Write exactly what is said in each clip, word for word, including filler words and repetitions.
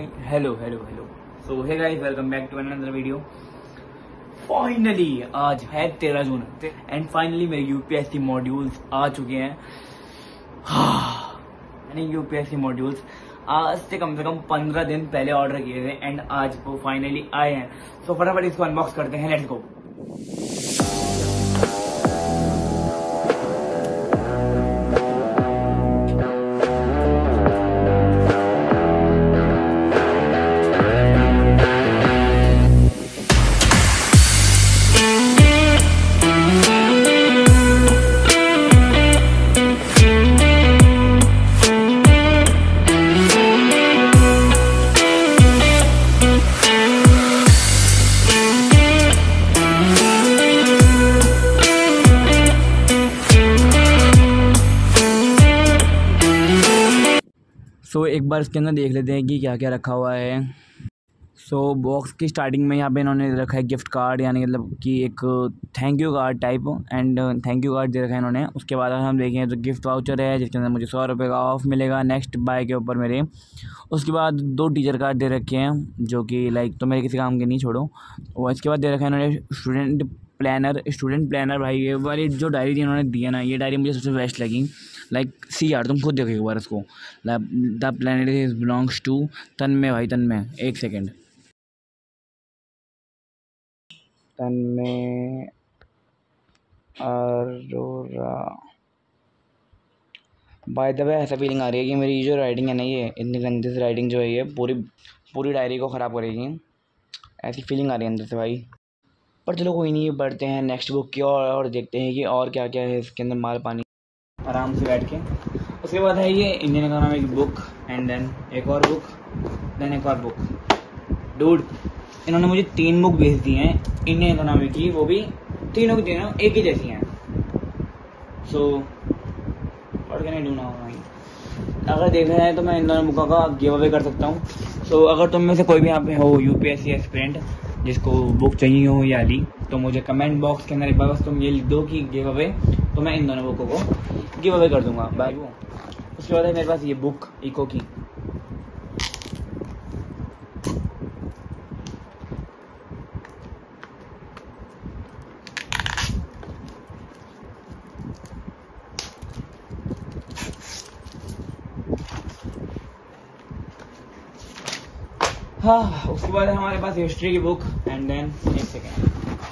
भाई hello hello hello so hey guys welcome back to another video. Finally आज है तेरह जून एंड फाइनली मेरे यूपीएससी मॉड्यूल्स आ चुके हैं। मैंने यूपीएससी मॉड्यूल्स आज से कम से कम पंद्रह दिन पहले ऑर्डर किए थे एंड आज वो फाइनली आए हैं। सो फटाफट इसको अनबॉक्स करते हैं, लेट्स गो। सो so, एक बार इसके अंदर देख लेते हैं कि क्या क्या रखा हुआ है। सो so, बॉक्स की स्टार्टिंग में यहाँ पे इन्होंने रखा है गिफ्ट कार्ड, यानी मतलब कि एक thank you card type and thank you card दे रखा है इन्होंने। उसके बाद हम देखें तो गिफ्ट वाउचर है जिसके अंदर मुझे सौ रुपये का ऑफ मिलेगा नेक्स्ट बाय के ऊपर मेरे। उसके बाद दो टीचर कार्ड दे रखे हैं जो कि लाइक तो मेरे किसी काम के नहीं, छोड़ो। और इसके बाद दे रखा है इन्होंने स्टूडेंट प्लानर स्टूडेंट प्लानर भाई ये वाली जो डायरी थी इन्होंने दिया ना, ये डायरी मुझे सबसे बेस्ट लगी। लाइक सी यार तुम खुद देखो एक बार इसको। The planet is belongs to Tanmay भाई, तन्मय एक second, Tanmay Arora. By the way ऐसा फीलिंग आ रही है कि मेरी जो राइटिंग है ना, ये इतनी गंदी सी राइटिंग जो है ये पूरी पूरी डायरी को ख़राब करेगी, ऐसी फीलिंग आ रही है अंदर से भाई। पर चलो कोई नहीं, बढ़ते हैं नेक्स्ट बुक की और, और देखते हैं कि और क्या क्या है इसके अंदर माल पानी आराम से बैठ के। उसके बाद है ये Indian economic book and then एक और बुक देन एक और बुक। डूड इन्होंने मुझे तीन बुक भेज दी हैं इंडियन इकोनॉमिक की, वो भी तीनों की तीनों एक ही जैसी हैं। So what can I do now भाई। अगर देखा जाए तो मैं इन दोनों बुकों का गिव अवे कर सकता हूँ। सो अगर तुम में से कोई भी यहाँ पे हो यूपीएससी एस्पिरेंट जिसको बुक चाहिए हो ये वाली, तो मुझे कमेंट बॉक्स के अंदर एक बार बस तुम ये लिख दो कि गिव अवे, तो मैं इन दोनों बुकों को गिव अवे कर दूंगा बाय वो। उसके बाद है मेरे पास ये बुक इको की। हाँ, उसके बाद है हमारे पास हिस्ट्री की बुक एंड देन एक सेकेंड।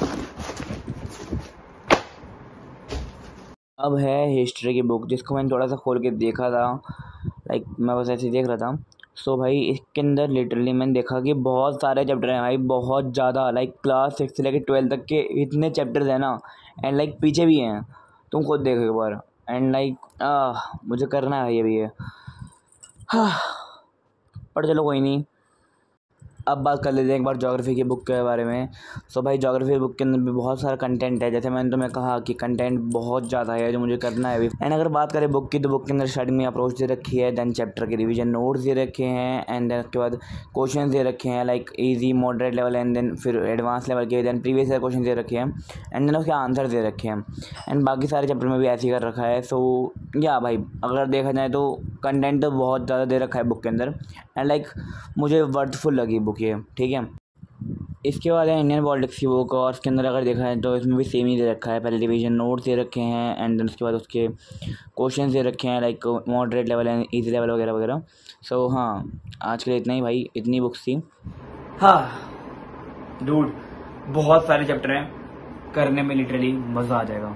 अब है हिस्ट्री की बुक जिसको मैंने थोड़ा सा खोल के देखा था, लाइक मैं बस ऐसे ही देख रहा था। सो so, भाई इसके अंदर लिटरली मैंने देखा कि बहुत सारे चैप्टर हैं भाई, बहुत ज़्यादा। लाइक क्लास सिक्स से लेकर ट्वेल्थ तक के इतने चैप्टर्स हैं ना, एंड लाइक पीछे भी हैं, तुम खुद देखो एक बार। एंड लाइक आह मुझे करना है ये भी है। हाँ पर चलो कोई नहीं, अब बात कर लेते हैं एक बार ज्योग्राफी की बुक के बारे में। सो भाई ज्योग्राफी बुक के अंदर भी बहुत सारा कंटेंट है, जैसे मैंने तुम्हें कहा कि कंटेंट बहुत ज़्यादा है जो मुझे करना है अभी। एंड अगर बात करें बुक की, तो बुक के अंदर स्टार्टिंग में अप्रोच दे रखी है, देन चैप्टर के रिवीजन नोट्स दे रखे हैं एंड देन उसके बाद क्वेश्चन दे रखे हैं like easy moderate level and then फिर एडवांस लेवल के, देन प्रीवियस ईयर क्वेश्चन दे रखे हैं एंड देन उसके आंसर दे रखे हैं। एंड बाकी सारे चैप्टर में भी ऐसे ही कर रखा है। सो या भाई अगर देखा जाए तो कंटेंट तो बहुत ज़्यादा दे रखा है बुक के अंदर एंड लाइक मुझे वर्थफुल लगी बुक ये, ठीक है। इसके बाद है इंडियन पॉलिटिक्स की बुक, और इसके अंदर अगर देखा है तो इसमें भी सेम ही दे रखा है। पहले डिवीजन नोट्स दे रखे हैं एंड देन उसके बाद उसके क्वेश्चन दे रखे हैं like moderate level and easy level वगैरह वगैरह। सो हाँ आज के लिए इतना ही भाई, इतनी बुक्स थी। हाँ डूड बहुत सारे चैप्टर हैं, करने में लिटरली मज़ा आ जाएगा।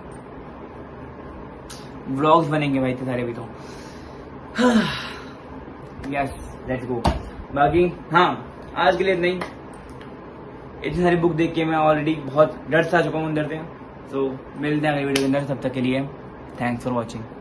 व्लॉग्स बनेंगे भाई इतने सारे भी तो। Yes let's go. बाकी हाँ आज के लिए नहीं, इतनी सारी बुक देख के मैं ऑलरेडी बहुत डर सा चुका हूँ अंदर से। सो मिलते हैं अगली वीडियो के अंदर, तब तक के लिए थैंक्स फॉर वॉचिंग।